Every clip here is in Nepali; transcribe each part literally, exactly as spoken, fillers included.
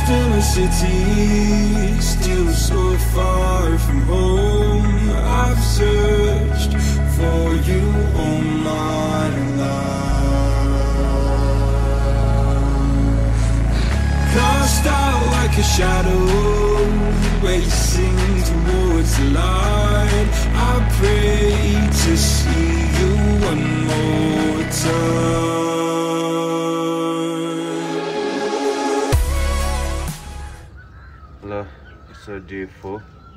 lost in a city, still so far from home. I've searched for you all my life. Cast out like a shadow, racing towards the light. I pray to see you one more time. Hello, it's a day four.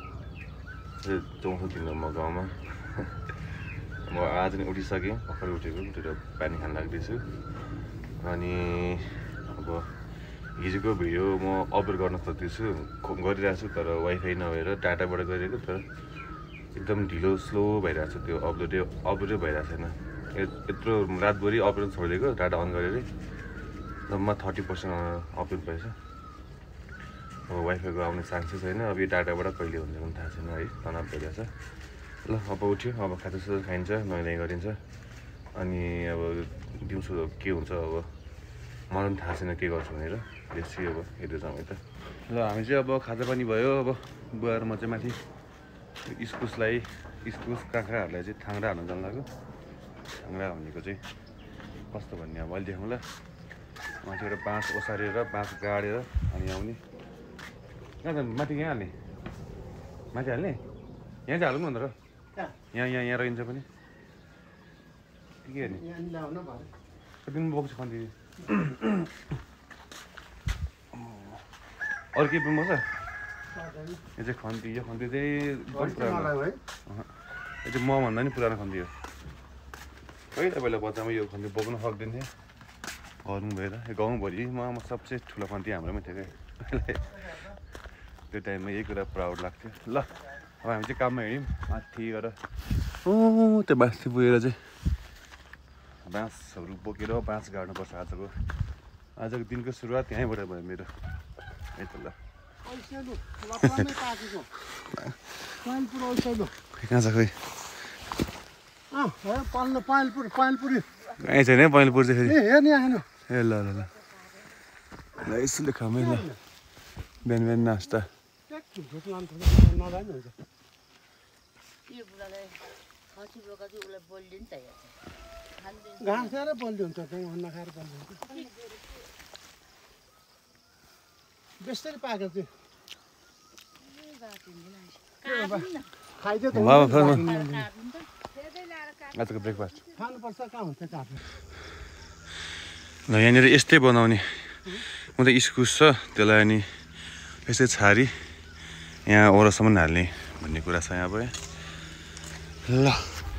Don't think I'm going म आज नि उठिसकेँ भर्खर उठेको उठेर पानी खान लाग्दैछु अनि अब हिजोको भिडियो म अपलोड गर्न खोज्दैछु गरिरहेको छु तर वाइफाई नभएर डाटाबाट गरेको तर एकदम ढिलो स्लो भइरहेछ त्यो अपलोडै अपलोडै भइरहेको छैन यत्रो रातभरि अपलोड छोडेको डाटा अन गरेर जम्मा थर्टी पर्सेन्ट अपलोड भएछ अब वाइफाईको आउने चान्सेस छैन अब यो डाटाबाट कहिले हुन्छ पनि थाहा छैन है तनाव भइरहेछ ल अब उठ्यो अब खाजासाजा खाइन्छ नुहाइ गरिन्छ अनि अब दिउँसो के हुन्छ अब मलाई पनि थाहा छैन के गर्छु भनेर बेसी अब हेर्दै जाउँ है त ल हामी चाहिँ अब खाजा पनि भयो अब बुवा र म चाहिँ माथि इस्कुसलाई इस्कुस काँक्राहरूलाई चाहिँ थाङ्रा हाल्न जानु लाग्यो थाङ्रा भनेको चाहिँ कस्तो भन्ने अब अहिले देखौँ ल माथिबाट बाँस ओसारेर बाँस गाडेर अनि आउने कहाँ जानु माथि यहाँ हाल्ने माथि हाल्ने यहाँ चाहिँ हालौँ न त यहाँ यहाँ यहाँ रहन्छ पनि के गर्ने कति बोक्छु खन्ती अरू केही पनि बोक्छ यो चाहिँ खन्ती यो खन्ती चाहिँ यो चाहिँ म भन्दा नि पुरानो खन्ती हो पहिला पहिला बच्चामा यो खन्ती बोक्न सक्दैन थिएँ घरौँ भएर गाउँभरिमा म सबसे ठुलो खन्ती हाम्रोमा थियो क्या त्यो टाइममा यही कुरा प्राउड लाग्थ्यो ल अब हामी चाहिँ काममा हिँड्यौँ माथि गएर ओ त्यो बाँसथि पुगेर चाहिँ बाँसहरू बोकेर बाँस गाड्नुपर्छ आजको आजको दिनको सुरुवात यहीँबाट भयो मेरो है त ल कहाँ छ खोइ कहीँ छैन पहेँलपुर चाहिँ फेरि ए ल ल ल ल यसले खामै ल बिहान बिहान नास्ता घाँस खाएर बल्दी हुन्छ त्यहाँ अन्न खाएर बल्दी हुन्छ बेस्तरी पाएको चाहिँ खाइदियो त आजको ब्रेकफास्ट खानुपर्छ कहाँ हुन्छ काट्नु ल यहाँनिर यस्तै बनाउने म त इस्कुस छ त्यसलाई अनि यस्तै छारी यहाँ ओरसम्म हाल्ने भन्ने कुरा छ यहाँ भयो ल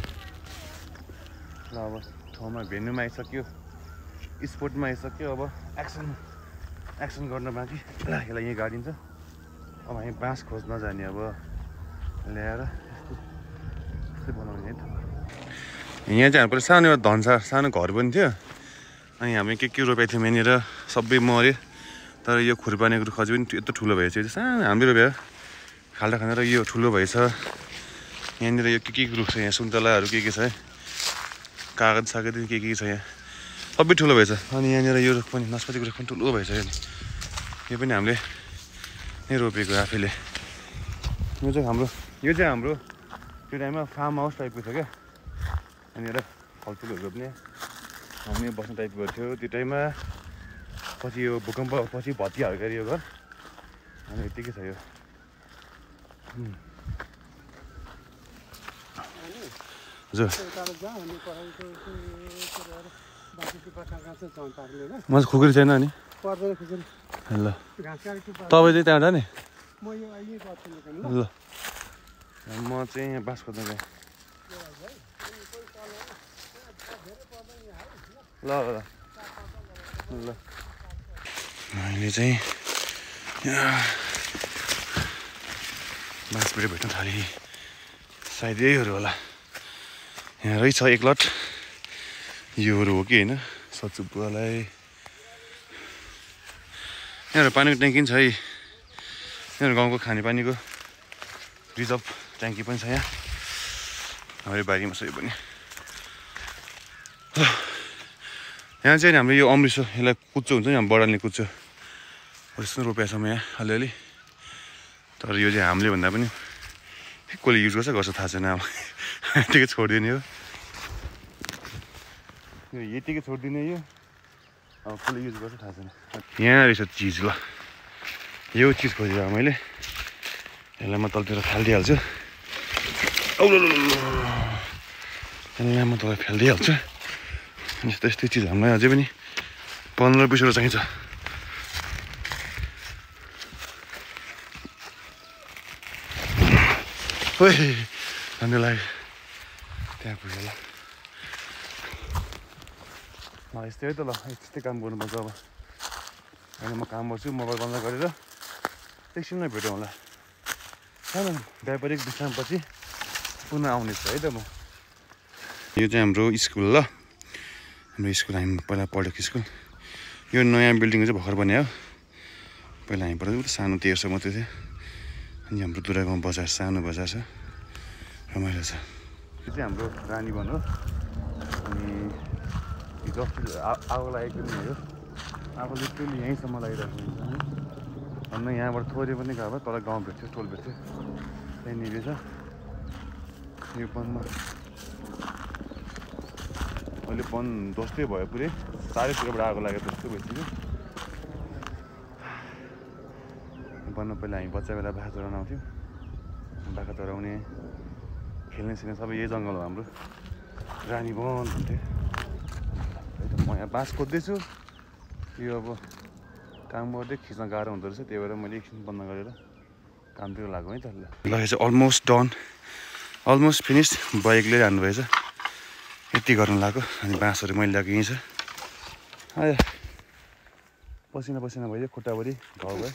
ल अब ठाउँमा भेन्यूमा आइसक्यो स्पोर्टमा आइसक्यो अब एक्सन एक्सन गर्न बाँकी ल यसलाई यहीँ गाडिन्छ अब हामी बाँस खोज्न जाने अब ल्याएर यस्तै बनाउने है त यहाँ चाहिँ हाम्रो सानो एउटा धन्सा सानो घर पनि थियो अनि हामी के के रोपेको थियौँ यहाँनिर सबै मऱ्यो तर यो खुर्पानेको रुख चाहिँ पनि यत्रो ठुलो भएछ यो सानो हामीले रोप्यो खाल्डा खानेर यो ठुलो भएछ यहाँनिर यो के के रुख छ यहाँ सुन्तलाहरू के के छ है कागज सागज के के छ यहाँ सबै ठुलो भएछ अनि यहाँनिर यो रुख पनि नास्पातीको रुख पनि ठुलो भएछ यो पनि हामीले नै रोपेको आफैले यो चाहिँ हाम्रो यो चाहिँ हाम्रो त्यो टाइममा फार्म हाउस टाइपको थियो क्या यहाँनिर फलफुलहरू रोप्ने हामी बस्ने टाइपको थियो त्यो टाइममा पछि यो भूकम्प पछि भत्किहाल्यो क्या यो घर अनि यत्तिकै छ यो हजुर म चाहिँ खुकुरी छैन नि ल तपाईँ चाहिँ त्यहाँबाट नि ल म चाहिँ यहाँ बाँस खोज्न गएँ ल ल ल अहिले चाहिँ बाँसबाट भेट्न थालेँ सायद यहीहरू होला यहाँ रहेछ एक लट योहरू हो कि होइन सच्चु बुवालाई यहाँहरू पानीको ट्याङ्की पनि छ है यहाँहरू गाउँको खानेपानीको रिजर्भ ट्याङ्की पनि छ यहाँ हाम्रो बारीमा छ यो पनि यहाँ चाहिँ हाम्रो यो अमृतसर यसलाई कुच्चो हुन्छ नि हाम्रो बडाल्ने कुच्चो यस्तो रोपेको छौँ यहाँ अलिअलि तर यो चाहिँ हामीले भन्दा पनि कसले युज गर्छ गर्छ थाहा छैन अब यतिकै छोडिदिने हो यो यतिकै छोडिदिने यो अब कसले युज गर्छ थाहा छैन यहाँ रहेछ चिज ल यो चिज खोजेर मैले यसलाई म तलतिर फालिदिइहाल्छु यसलाई म तल फालिदिइहाल्छु यस्तो यस्तै चिज हामीलाई अझै पनि पन्ध्र बिसवटा चाहिन्छ ओइ धन्य लाग्यो त्यहाँ पुग्यो ल यस्तै हो त ल यस्तै काम गर्नुपर्छ अब अहिले म काम गर्छु मोबाइल बन्द गरेर एकछिनमा भेटौँ होला सानो व्यापारिक विश्रामपछि पुनः आउनेछ है त म यो चाहिँ हाम्रो स्कुल ल हाम्रो स्कुल हामी पहिला पढेको स्कुल यो नयाँ बिल्डिङ चाहिँ भर्खर बन्यो हो पहिला हामी पढेको सानो तेर्सो मात्रै थियो अनि हाम्रो दुरागाउँ बजार सानो बजार छ रमाइलो छ यो चाहिँ हाम्रो रानी वन हो अनि हिजो आगो लागेको पनि हो आगो लिटरली यहीँसम्म लागिरहेको हुन्छ अन्त यहाँबाट थोरै पनि गयो भए तल गाउँ भेट्थ्यो टोल भेट्थ्यो त्यहाँनिर छ यो वनमा अहिले वन जस्तै भयो पुरै चारैतिरबाट आगो लागेको जस्तो भइसक्यो वनमा पहिला हामी बच्चा बेला बाख्रा चराउन आउँथ्यौँ बाख्रा चराउने खेल्ने सिल्ने सबै यही जङ्गल हो हाम्रो रानी वन भन्थ्यो म यहाँ बाँस खोज्दैछु यो अब काम गर्दै खिच्न गाह्रो हुँदो रहेछ त्यही भएर मैले एकछिन बन्द गरेर कामतिर लाग्यो है त ल ल यो चाहिँ अलमोस्ट डन अलमोस्ट फिनिस बाइकले हान्नुभएछ यति गर्नु लाग्यो अनि बाँसहरू मैले ल्याएको यहीँ छ आयो पसिना पसिना भयो खुट्टाभरि घाउ भयो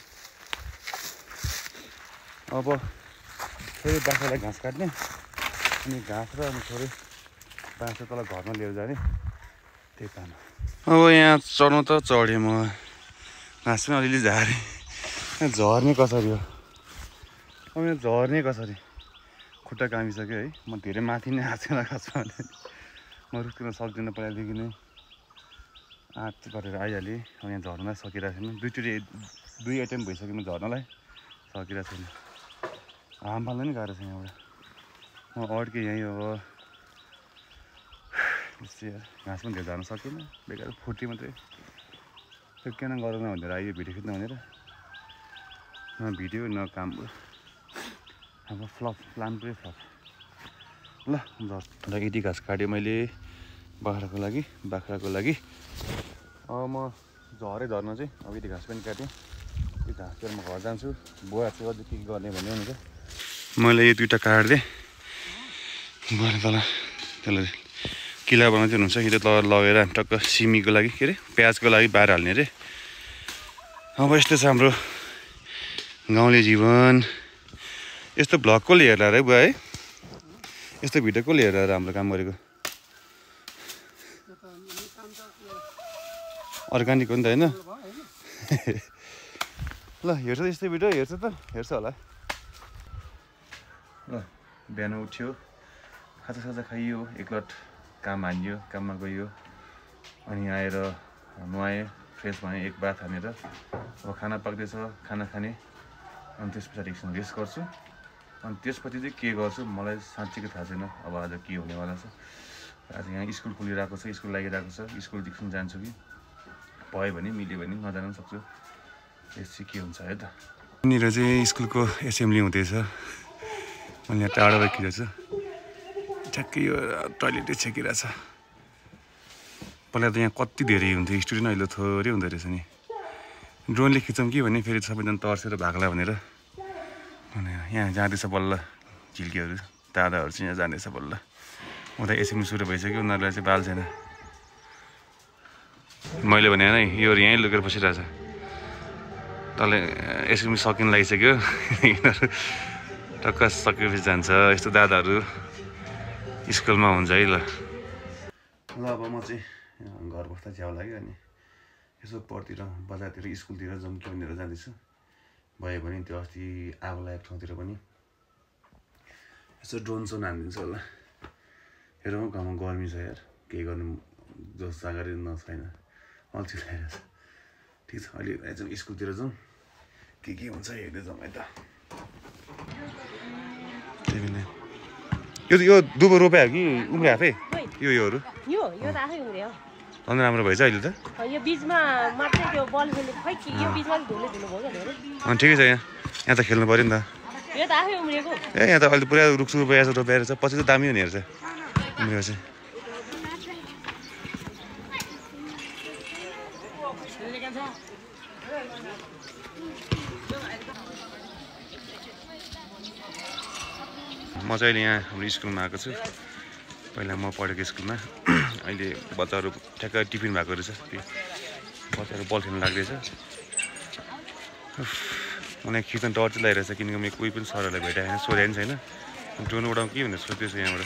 अब फेरि बाख्रालाई घाँस काट्ने अनि घाँस र अनि थोरै बाँस तल घरमा लिएर जाने त्यही काम अब यहाँ चढ्नु त चढेँ म घाँस पनि अलिअलि झारेँ झर्ने कसरी हो अब यहाँ झर्ने कसरी खुट्टा कामिसक्यो है म धेरै माथि नै आएको छैन खासमा म रुख्न सक्दिनँ पहिलादेखि नै आँट गरेर आइहालेँ अब यहाँ झर्नलाई सकिरहेको छैन दुईचोटि दुई एटेम्प भइसक्यो म झर्नलाई सकिरहेको छैन हाम फाल्नु पनि गाह्रो छ यहाँबाट म अड्केँ यहीँ अब घाँस पनि धेरै झार्न सकेन बेकार फुटी मात्रै त्यो किन गरौँ भनेर आयो भिडियो खिच्न भनेर न भिडियो न काम अब फ्लप प्लान पुरै फ्लप ल झर्दा यति घाँस काट्यो मैले बाख्राको लागि बाख्राको लागि अब म झरेँ झर्न चाहिँ अब यति घाँस पनि काटेँ यो घाँस चाहिँ म घर जान्छु बुवा चाहिँ अझै के गर्ने भन्ने हुन्छ मैले यो दुइटा काट्दिएँ गएर तल त्यसलाई किला बनाउँदै हुनुहुन्छ कि त तल लगेर टक्क सिमीको लागि के अरे प्याजको लागि बाहिर हाल्ने अरे अब यस्तो छ हाम्रो गाउँले जीवन यस्तो भ्लग कसले हेर्ला है बुवा है यस्तो भिडियो कसले हेरेर हाम्रो काम गरेको अर्ग्यानिक हो नि त होइन ल हेर्छ त यस्तै भिडियो हेर्छ त हेर्छ होला ल बिहान उठ्यो खाजा साजा खाइयो एकलट काम हान्यो काममा गयो अनि आएर नुहाएँ फ्रेस भएँ एक बाथ हानेर अब खाना पाक्दैछ खाना खाने अनि त्यस पछाडि एकछिन रेस्ट गर्छु अनि त्यसपछि चाहिँ के गर्छु मलाई साँच्चीकै थाहा छैन अब आज के हुनेवाला छ आज यहाँ स्कुल खुलिरहेको छ स्कुल लागिरहेको छ स्कुलदेखि जान्छु कि भयो भने मिल्यो भने नजानु पनि सक्छु यस चाहिँ के हुन्छ है त यहाँनिर चाहिँ स्कुलको एसेम्ब्ली हुँदैछ मैले यहाँ टाढाबाट खिचेको छु ठ्याक्कै यो टोइलेटै छेकिरहेछ पहिला त यहाँ कति धेरै हुन्थ्यो स्टुडेन्ट अहिले थोरै हुँदो रहेछ नि ड्रोनले खिचौँ कि भने फेरि सबैजना तर्सेर भाग्ला भनेर अनि यहाँ जाँदैछ बल्ल झिल्केहरू दादाहरू चाहिँ यहाँ जाँदैछ बल्ल उता एसेम्ब्ली सुरु भइसक्यो उनीहरूलाई चाहिँ बाल छैन मैले भने होइन यो यहीँ लुकेर बसिरहेछ तल एसेम्ब्ली सकिन लागिसक्यो यिनीहरू टक्क सकेपछि जान्छ यस्तो दादाहरू स्कुलमा हुन्छ है ल ल अब म चाहिँ घर बस्दा झ्याउ लाग्यो अनि यसो पढतिर बजारतिर स्कुलतिर जाउँ कि भनेर जाँदैछु भयो भने त्यो अस्ति आगो लागेको ठाउँतिर पनि यसो ड्रोन सोन हानिदिन्छ होला हेरौँ गाउँमा गर्मी छ यार केही गर्नु जस्तो जाँगरी न छैन अल्छी लागेको छ ठिक छ अहिले जाउँ स्कुलतिर जाउँ के के हुन्छ हेर्दै जाउँ है त यो यो दुबो रोप्यो कि उम्रियो आफै यो योहरू यो यो त आफै उम्रियो अन्त राम्रो भएछ अहिले त यो बीचमा मात्रै त्यो बल खेल्ने खै कि यो बीचमा धुले धुलो भयो धेरै अनि ठिकै छ यहाँ यहाँ त खेल्नु पर्यो नि त यो त आफै उम्रिएको ए यहाँ त अहिले पुरा रुखसुख रोपेर छ रोपेर छ पछि त दामी हुने हेर्छ उम्रियो चाहिँ म चाहिँ अहिले यहाँ हाम्रो स्कुलमा आएको छु पहिला म पढेको स्कुलमा अहिले बच्चाहरू ठ्याक्क टिफिन भएको रहेछ त्यो बच्चाहरू बल खेल्नु लाग्दैछ मलाई खिच्न डर चाहिँ लागिरहेछ किनकि मैले कोही पनि सरहरूलाई भेटाएन छैन सोधेको पनि छैन ड्रोन उडाउँ के भनेर सोध्दैछु यहाँबाट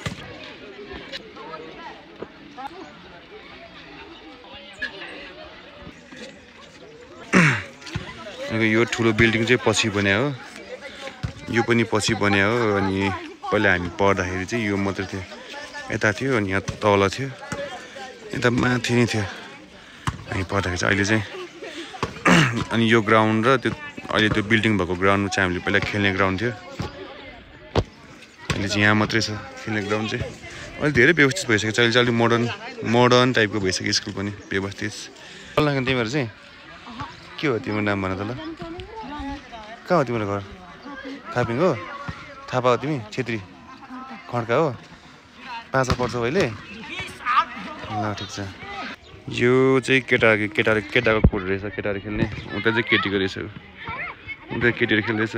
यो ठुलो बिल्डिङ चाहिँ पछि बन्या हो यो पनि पछि बन्या हो अनि पहिला हामी पढ्दाखेरि चाहिँ यो मात्रै थियो यता थियो अनि यहाँ तल थियो यता माथि नै थियो हामी पढ्दाखेरि चाहिँ अहिले चाहिँ अनि यो ग्राउन्ड र त्यो अहिले त्यो बिल्डिङ भएको ग्राउन्डमा चाहिँ हामीले पहिला खेल्ने ग्राउन्ड थियो अहिले चाहिँ यहाँ मात्रै छ खेल्ने ग्राउन्ड चाहिँ अहिले धेरै व्यवस्थित भइसकेको छ अहिले चाहिँ अलिक मोडर्न मोडर्न टाइपको भइसक्यो स्कुल पनि व्यवस्थित लाग्यो तिमीहरू चाहिँ के हो तिम्रो नाम भन त ल कहाँ हो तिम्रो घर थापिङ हो थापा हो तिमी छेत्री खड्का हो पाँच पढ्छौ अहिले ल ठिक छ यो चाहिँ केटा केटाहरू केटाको कोड रहेछ केटाहरू खेल्ने उता चाहिँ केटीको रहेछ उता केटीहरू खेल्दैछ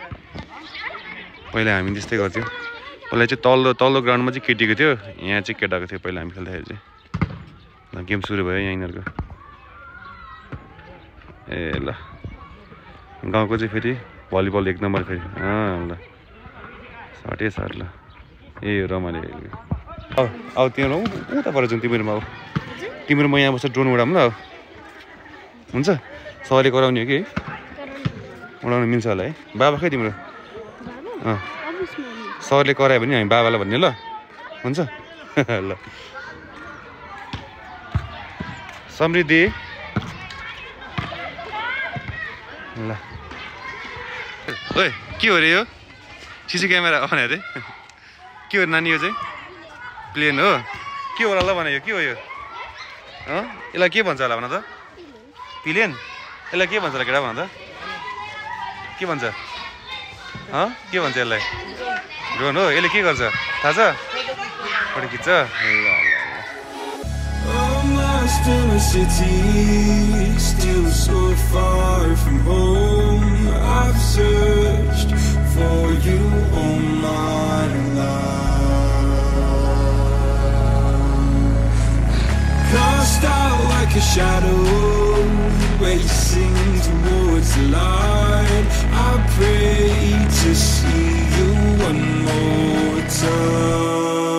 पहिला हामी त्यस्तै गर्थ्यौँ पहिला चाहिँ तल्लो तल्लो ग्राउन्डमा चाहिँ केटीको थियो यहाँ चाहिँ केटाको थियो पहिला हामी खेल्दाखेरि चाहिँ ल गेम सुरु भयो यहाँ यिनीहरूको ए ल गाउँको चाहिँ फेरि भलिबल एक नम्बर फेरि अँ ल सटै सर ल ए रमाइलो अब अब तिम्रो उता पर जाउँ तिमीहरूमा अब तिम्रो म यहाँ बस्छ ड्रोन उडाऊँ ल हुन्छ सरले कराउने हो कि उडाउनु मिल्छ होला है बाबा खै तिम्रो अँ सरले करायो भने हामी बाबालाई भन्ने ल हुन्छ ल समृद्धि ल ओए के हो रे यो सिसी क्यामेरा अन अरे के हो नानी यो चाहिँ प्लेन हो के होला ल भने यो के हो यो अँ यसलाई के भन्छ होला भन त प्लेन यसलाई के भन्छ होला केटा भन त के भन्छ अँ के भन्छ यसलाई ड्रोन हो यसले के गर्छ थाहा छ फोटो खिच्छ ल Lost in a city, still so far from home. I've searched for you all my life. Cast out like a shadow, racing towards the light. I pray to see you one more time.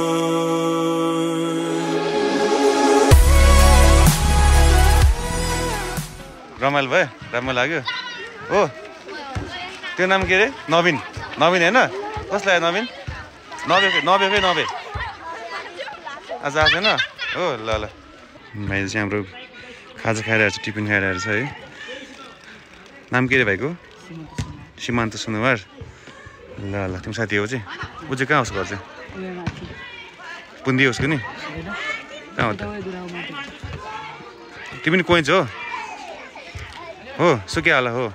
रमाइलो भयो राम्रो लाग्यो हो त्यो नाम के अरे नवीन नवीन होइन कसलाई नवीन नबे नबेकै नबे आज आएको छैन हो ल ल भाइ चाहिँ हाम्रो खाजा खाइरहेको छ टिफिन खाइरहेको छ है नाम के अरे भाइको सीमान्त सुनुवार ल ल तिम्रो साथी हो चाहिँ ऊ चाहिँ कहाँ होस् घर चाहिँ पुन्दी होस् कि नि कहाँ हो त तिमी नि कोइन्छ हो हो सुकिहाल हो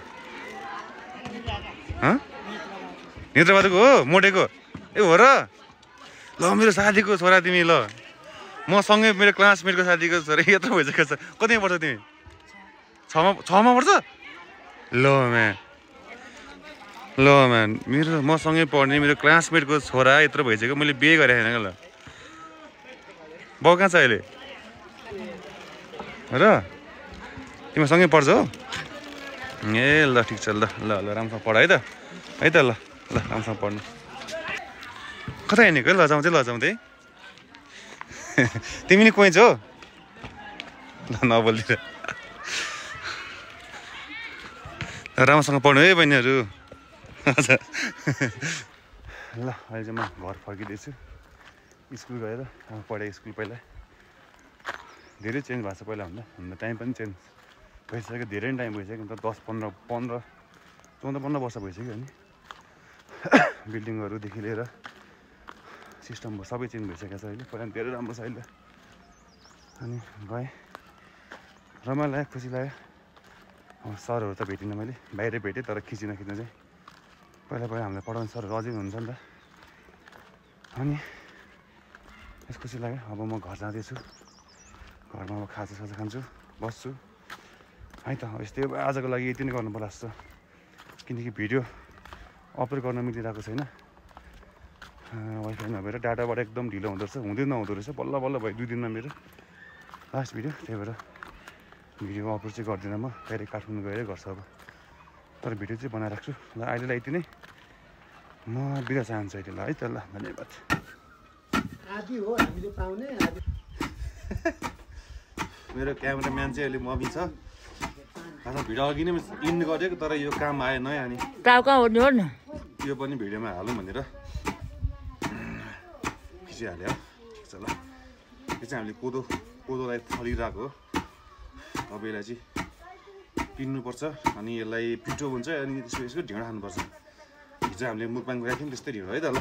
नेत्रबहादुरको हो मोटेको ए हो र ल मेरो साथीको छोरा तिमी ल मसँगै मेरो क्लासमेटको साथीको छोरा यत्रो भइसकेको छ कतिमा पढ्छौ तिमी छमा छमा पढ्छ ल म्यान ल म्यान मेरो मसँगै पढ्ने मेरो क्लासमेटको छोरा यत्रो भइसक्यो मैले बिहे गरेको छैन ल बाउ कहाँ छ अहिले र तिमी सँगै पढ्छ हो ए ल ठिक छ ल ल ल राम्रोसँग पढ है त है त ल ल राम्रोसँग पढ्नु कता हिँडेको है लजाउँदै लजाउँदै तिमी नि कोही छ हो ल नबोलिदिएर राम्रोसँग पढ्नु है बहिनीहरू हजुर ल अहिले चाहिँ म घर फर्किँदैछु स्कुल गएर पढेँ स्कुल पहिला धेरै चेन्ज भएको छ पहिला भन्दा भन्दा टाइम पनि चेन्ज भइसक्यो धेरै नै टाइम भइसक्यो अन्त दस पन्ध्र पन्ध्र चौध पन्ध्र वर्ष भइसक्यो अनि बिल्डिङहरूदेखि लिएर सिस्टमहरू सबै चेन्ज भइसकेको छ अहिले। पहिला धेरै राम्रो छ अहिले। अनि गएँ, रमाइलो लाग्यो, खुसी लाग्यो। सरहरू त भेटिनँ मैले, बाहिरै भेटेँ तर खिचिन खिच्न चाहिँ पहिला पहिला हामीलाई पढाउने सरहरू अझै हुनुहुन्छ नि त। अनि यस खुसी लाग्यो। अब म घर जाँदैछु, घरमा अब खाजा साजा खान्छु, बस्छु है त। यस्तै आजको लागि यति नै गर्नु पर्ला जस्तो, किनकि भिडियो अपलोड गर्न मिलिरहेको छैन। वाइफाई नभएर डाटाबाट एकदम ढिलो हुँदो रहेछ, हुँदै नहुँदो रहेछ। बल्ल बल्ल भयो दुई दिनमा मेरो लास्ट भिडियो, त्यही भएर भिडियो अपलोड चाहिँ गर्दिनँ म। डाइरेक्ट काठमाडौँ गएरै गर्छु अब, तर भिडियो चाहिँ बनाइराख्छु ल। अहिलेलाई यति नै, म बिदा चाहन्छु अहिले ल है त। ल धन्यवाद। आदि हो हामीले पाउने आदि। मेरो क्यामेराम्यान चाहिँ अहिले मम्मी छ। खासमा भिडियो अघि नै इन गरेको, तर यो काम आएन है। अनि कहाँ कहाँ हो नि यो पनि भिडियोमा हालौँ भनेर खिचिहाल्यो। ठिक छ ल। यो चाहिँ हामीले कोदो कोदोलाई फलिरहेको हो। अब यसलाई चाहिँ पिन्नुपर्छ, अनि यसलाई पिठो हुन्छ, अनि त्यसको यसको ढिँडो खानुपर्छ। हिजो हामीले मुकबाङ गरेको थियौँ त्यस्तै ढिँडो है त ल।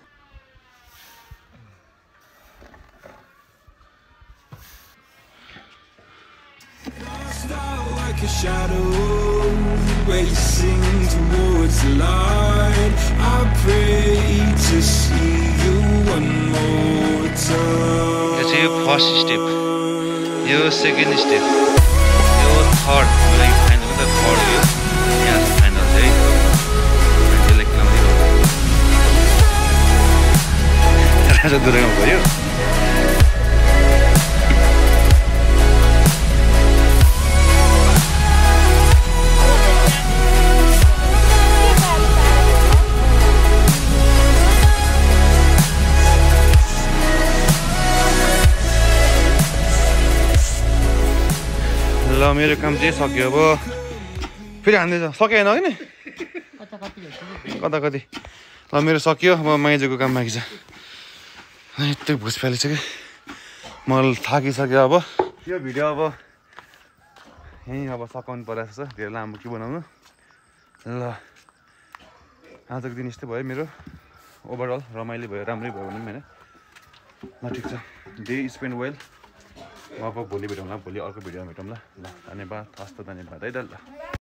Like a shadow racing towards the light, I pray to see you one more time. यो चाहिँ यो फर्स्ट स्टेप, यो सेकेन्ड स्टेप, यो थर्ड। मलाई फाइनल त थर्ड हो यो। यहाँ फाइनल चाहिँ त्यसलाई किनाउँदै हो राजा दुर्गामा भयो। ल मेरो काम चाहिँ सक्यो। अब फेरि हान्दैछ, सकेन होइन कता कति। ल मेरो सक्यो, अब माइजूको काम बाँकी छ। यति भुस फालिसक्यो, म थाकिसक्यो। अब यो भिडियो अब यहीँ अब सकाउनु परेको छ, धेरै लामो के बनाउनु। ल आजको दिन यस्तै भयो मेरो। ओभरअल रमाइलो भयो, राम्रै भयो भनौँ होइन। ल ठिक छ, डे स्पेन्ड वेल। अब भोलि भेटौँला, भोलि अर्को भिडियोमा भेटौँला। ल धन्यवाद, हस्त धन्यवाद है त ल।